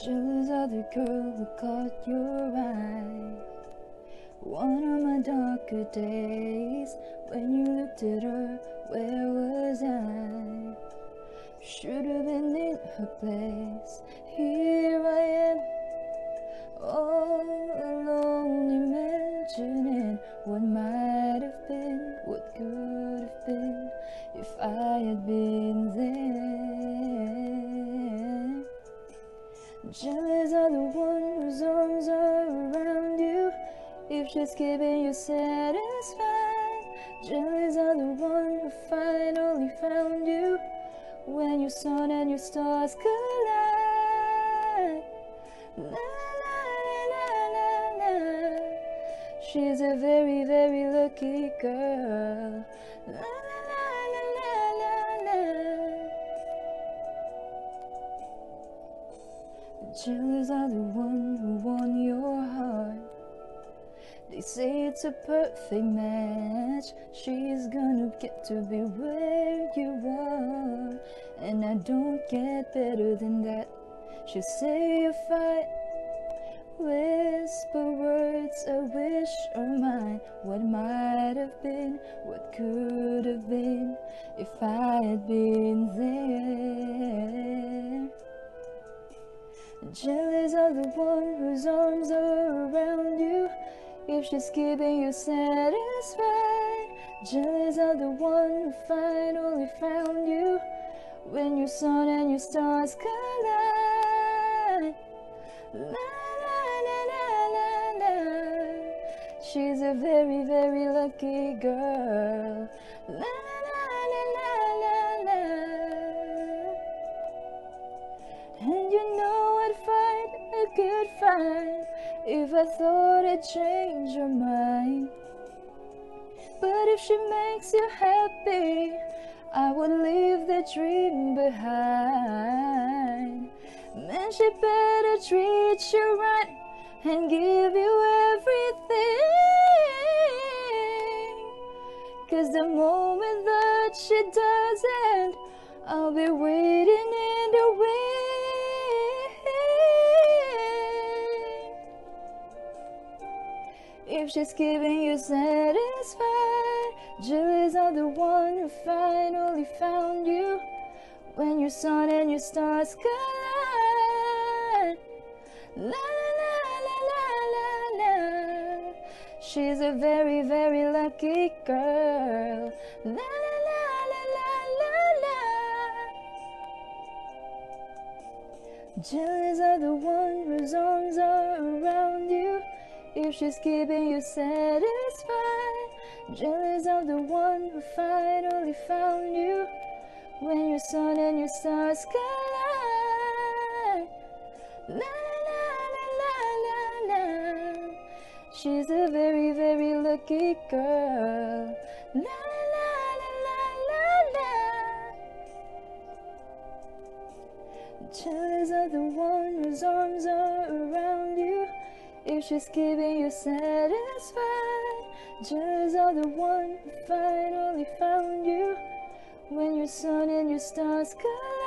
Jealous of the girl who caught your eye. One of my darker days, when you looked at her, where was I? Should have been in her place. Here I am, all alone, imagining what might have been, what could have been, if I had been there. Jealous of the one whose arms are around you, if she's keeping you satisfied. Jealous of the one who finally found you, when your sun and your stars collide. La la la la la. She's a very, very lucky girl. La la la la la la. Jealous of the one who won your heart. They say it's a perfect match. She's gonna get to be where you are, and I don't get better than that. She'll say you fight, whisper words I wish are mine. What might have been, what could have been, if I had been there. Jealous of the one whose arms are around you, if she's keeping you satisfied. Jealous of the one who finally found you, when your sun and your stars collide. La la la la la la. She's a very, very lucky girl. La la la la la la. And you know I'd fight a good fight if I thought I'd change your mind. But if she makes you happy, I would leave the dream behind. Man, she better treat you right and give you everything. 'Cause the moment that she doesn't, I'll be waiting in the wings. If she's keeping you satisfied. Jealous of the one who finally found you, when your sun and your stars collide. La la la la la la la. She's a very, very lucky girl. La la la la la la la. Jealous of the one whose arms are around you, if she's keeping you satisfied. Jealous of the one who finally found you, when your sun and your stars collide. La la la la la la. She's a very, very lucky girl. La la la la la la. Jealous of the one whose arms are around you, if she's keeping you satisfied. Jealous of the one who finally found you, when your sun and your stars collide.